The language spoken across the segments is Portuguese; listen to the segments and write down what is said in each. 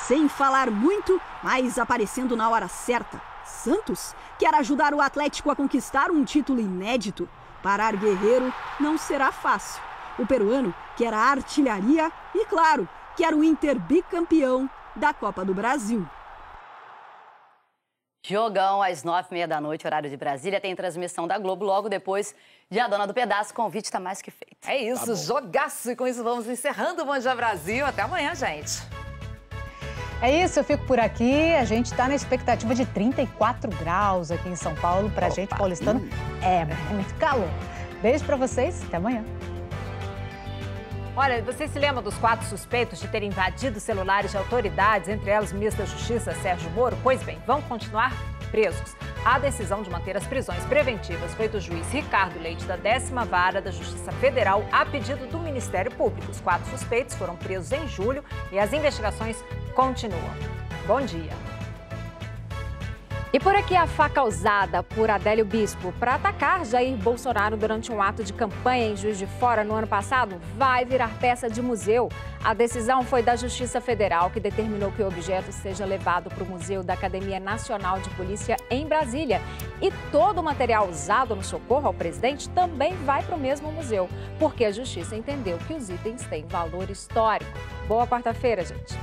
sem falar muito, mas aparecendo na hora certa. Santos quer ajudar o Atlético a conquistar um título inédito. Parar Guerreiro não será fácil. O peruano quer a artilharia e, claro, quer o Inter bicampeão da Copa do Brasil. Jogão às 9h30 da noite, horário de Brasília. Tem transmissão da Globo logo depois de A Dona do Pedaço. O convite está mais que feito. É isso, jogaço. E com isso vamos encerrando o Bom Dia Brasil. Até amanhã, gente. É isso, eu fico por aqui. A gente está na expectativa de 34 graus aqui em São Paulo. Pra gente, paulistano, é muito calor. Beijo pra vocês, até amanhã. Olha, você se lembra dos 4 suspeitos de terem invadido celulares de autoridades, entre elas o ministro da Justiça, Sérgio Moro? Pois bem, vão continuar presos. A decisão de manter as prisões preventivas foi do juiz Ricardo Leite, da 10ª Vara da Justiça Federal, a pedido do Ministério Público. Os 4 suspeitos foram presos em julho e as investigações continuam. Bom dia. E por aqui a faca usada por Adélio Bispo para atacar Jair Bolsonaro durante um ato de campanha em Juiz de Fora no ano passado vai virar peça de museu. A decisão foi da Justiça Federal, que determinou que o objeto seja levado para o Museu da Academia Nacional de Polícia em Brasília. E todo o material usado no socorro ao presidente também vai para o mesmo museu, porque a Justiça entendeu que os itens têm valor histórico. Boa quarta-feira, gente.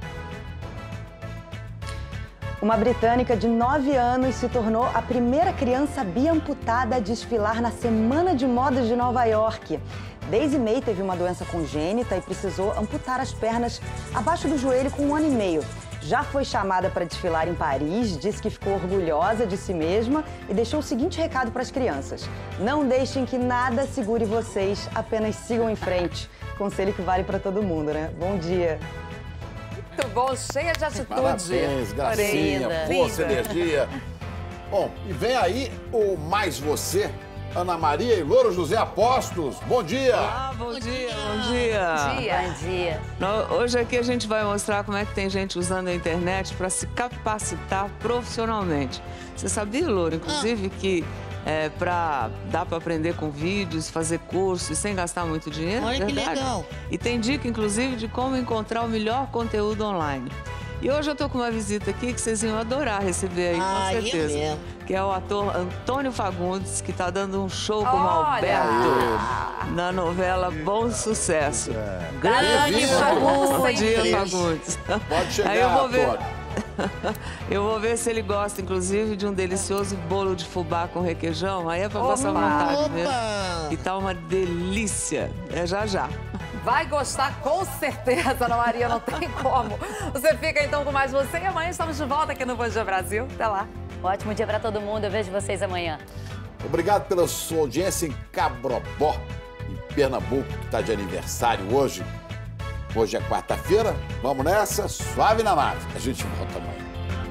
Uma britânica de 9 anos se tornou a primeira criança biamputada a desfilar na Semana de Modas de Nova York. Daisy May teve uma doença congênita e precisou amputar as pernas abaixo do joelho com 1 ano e meio. Já foi chamada para desfilar em Paris, disse que ficou orgulhosa de si mesma e deixou o seguinte recado para as crianças: não deixem que nada segure vocês, apenas sigam em frente. Conselho que vale para todo mundo, né? Bom dia! Muito bom, cheia de atitude. Parabéns, gracinha, força, energia. Bom, e vem aí o Mais Você, Ana Maria e Louro José Apostos. Bom dia! Olá, bom dia, bom dia. Bom dia. Hoje aqui a gente vai mostrar como é que tem gente usando a internet para se capacitar profissionalmente. Você sabia, Louro, inclusive, que dá para aprender com vídeos, fazer cursos sem gastar muito dinheiro? Olha que legal. E tem dica, inclusive, de como encontrar o melhor conteúdo online. E hoje eu tô com uma visita aqui que vocês iam adorar receber aí, com certeza. Mesmo. Que é o ator Antônio Fagundes, que tá dando um show como Alberto na novela Bom Sucesso. Grande Fagundes. Bom Fagundes. dia, Fagundes. Pode chegar, Aí eu vou ver. Antônio. Eu vou ver se ele gosta, inclusive, de um delicioso bolo de fubá com requeijão. Aí é pra passar vontade mesmo. E tá uma delícia. É já já. Vai gostar com certeza, Ana Maria, não tem como. Você fica então com Mais Você e amanhã estamos de volta aqui no Bom Dia Brasil. Até lá. Ótimo dia para todo mundo. Eu vejo vocês amanhã. Obrigado pela sua audiência em Cabrobó, em Pernambuco, que está de aniversário hoje. Hoje é quarta-feira. Vamos nessa, suave na nave. A gente volta amanhã.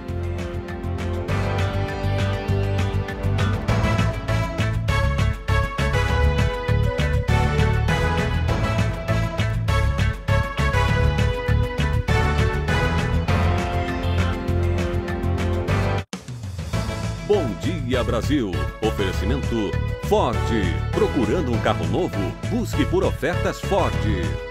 Bom Dia Brasil. Oferecimento Ford. Procurando um carro novo? Busque por ofertas Ford.